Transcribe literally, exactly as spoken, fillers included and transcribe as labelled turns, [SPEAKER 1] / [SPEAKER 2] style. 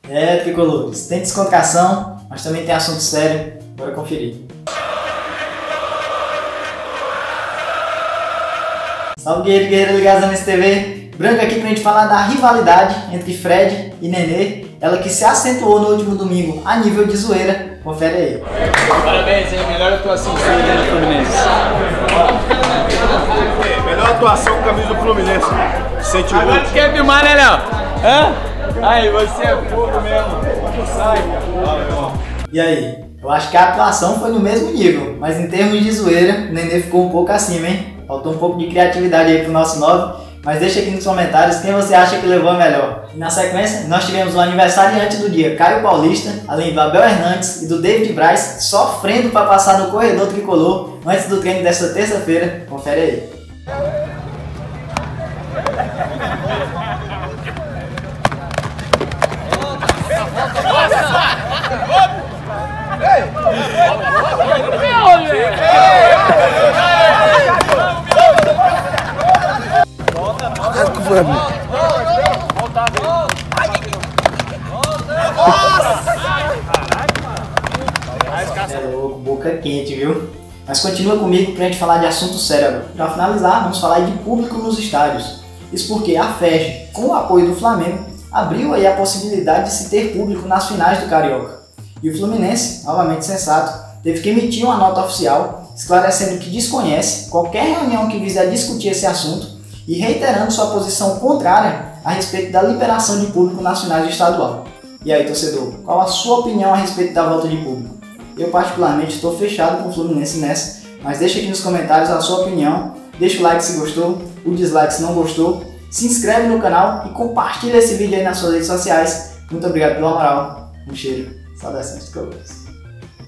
[SPEAKER 1] É, tricolores, tem descontração, mas também tem assunto sério. Bora conferir. Salve guerreiro, guerreira ligados na M S T V. Branco aqui pra gente falar da rivalidade entre Fred e Nenê. Ela que se acentuou no último domingo a nível de zoeira. Confere aí.
[SPEAKER 2] Parabéns, hein? Melhor atuação do Fluminense.
[SPEAKER 3] Melhor atuação com a camisa do Fluminense. Sente o
[SPEAKER 2] Agora tu quer filmar, né, Léo? Hã? Aí, você é fogo mesmo. Sai, cara.
[SPEAKER 1] E aí? Eu acho que a atuação foi no mesmo nível, mas em termos de zoeira, o Nenê ficou um pouco acima, hein? Faltou um pouco de criatividade aí pro nosso nove, mas deixa aqui nos comentários quem você acha que levou a melhor. E na sequência, nós tivemos o aniversariante do dia, Caio Paulista, além do Abel Hernandes e do David Braz, sofrendo para passar no corredor tricolor antes do treino desta terça-feira. Confere aí. É louco, boca quente, viu? Mas continua comigo pra gente falar de assunto sério agora. Pra finalizar, vamos falar de público nos estádios. Isso porque a F E G, com o apoio do Flamengo, abriu aí a possibilidade de se ter público nas finais do Carioca. E o Fluminense, novamente sensato, teve que emitir uma nota oficial esclarecendo que desconhece qualquer reunião que vise a discutir esse assunto e reiterando sua posição contrária a respeito da liberação de público nas finais do estadual. E aí, torcedor, qual a sua opinião a respeito da volta de público? Eu particularmente estou fechado com o Fluminense nessa, mas deixa aqui nos comentários a sua opinião, deixa o like se gostou, o dislike se não gostou, se inscreve no canal e compartilha esse vídeo aí nas suas redes sociais. Muito obrigado pela moral, um cheiro, saudações tricolores.